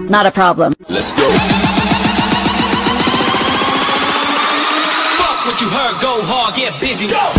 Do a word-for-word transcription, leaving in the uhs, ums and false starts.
Not a problem. Let's go. Fuck what you heard, go hard, get busy. Go.